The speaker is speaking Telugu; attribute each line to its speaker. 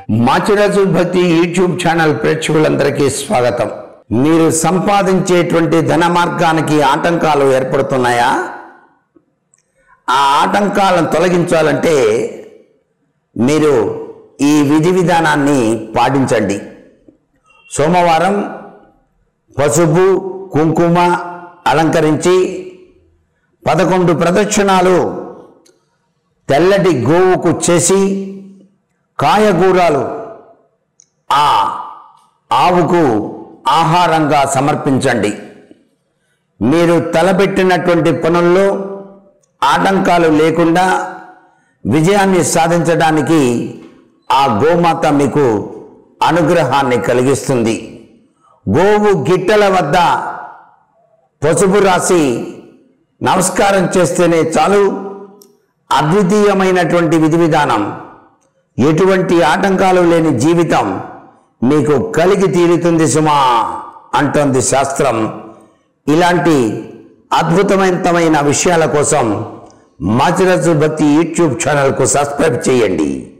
Speaker 1: మాచిరాజు భక్తి యూట్యూబ్ ఛానల్ ప్రేక్షకులందరికీ స్వాగతం. మీరు సంపాదించేటువంటి ధన మార్గానికి ఆటంకాలు ఏర్పడుతున్నాయా? ఆ ఆటంకాలను తొలగించాలంటే మీరు ఈ విధి విధానాన్ని పాటించండి. సోమవారం పసుపు కుంకుమ అలంకరించి 11 ప్రదక్షిణాలు తెల్లటి గోవుకు చేసి కాయగూరాలు ఆ ఆవుకు ఆహారంగా సమర్పించండి. మీరు తలపెట్టినటువంటి పనుల్లో ఆటంకాలు లేకుండా విజయాన్ని సాధించడానికి ఆ గోమాత మీకు అనుగ్రహాన్ని కలిగిస్తుంది. గోవు గిట్టల వద్ద పసుపు రాసి నమస్కారం చేస్తేనే చాలు. అద్వితీయమైనటువంటి విధి విధానం, ఎటువంటి ఆటంకాలు లేని జీవితం మీకు కలిగి తీరుతుంది సుమా అంటోంది శాస్త్రం. ఇలాంటి అద్భుతమైన విషయాల కోసం మాచిరాజు భక్తి యూట్యూబ్ ఛానల్కు సబ్స్క్రైబ్ చేయండి.